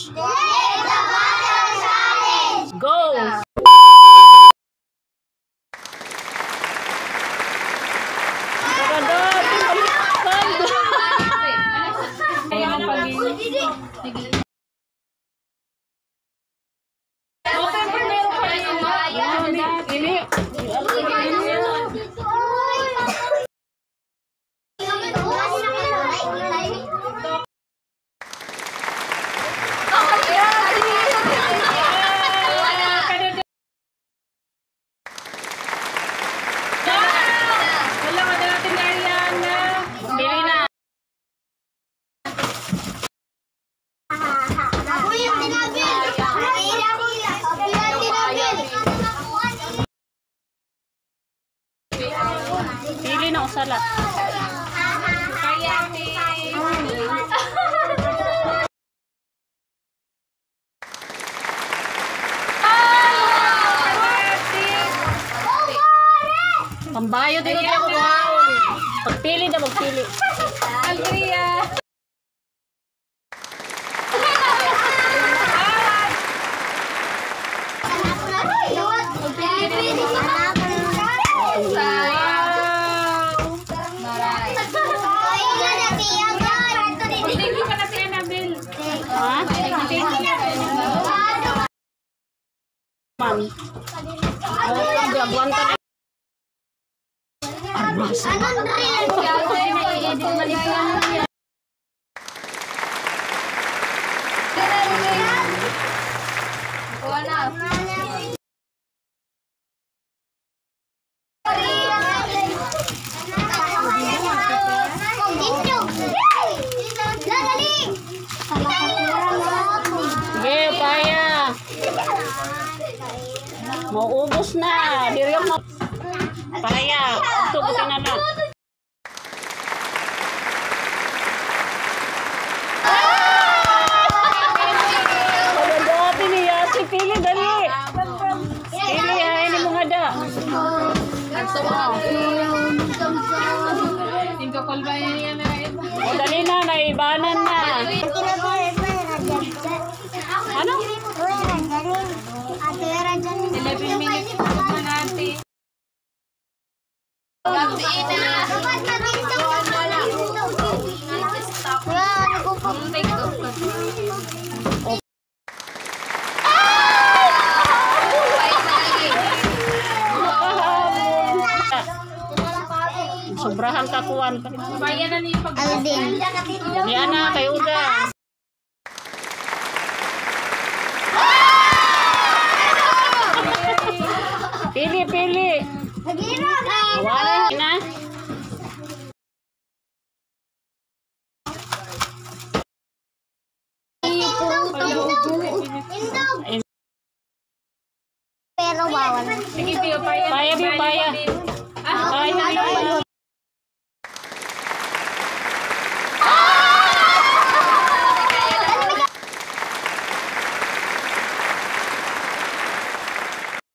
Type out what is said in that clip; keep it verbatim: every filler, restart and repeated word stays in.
challenge. Go! Pili na usalat. Kaya ni. Pambayo dito ako kuhaon. Pagpili na magpili. Algria. Man. Oh, jagoan ka. Armas. Maubos na. Diri mo. Paya. Ito buti na lang. Pagandati niya. Si Pili dali. Pili ya. Ini mo nga da. O dali na. Naibanan na. Ano? eleven minutes po na natin. Gabiin na. Sobrahan kakuan. Bayan na niyo pag-Alvin. Yan na, kayo uda. Pili, pili. Wala na. Pero bawal. Sige, paya. Paya, paya. Paya.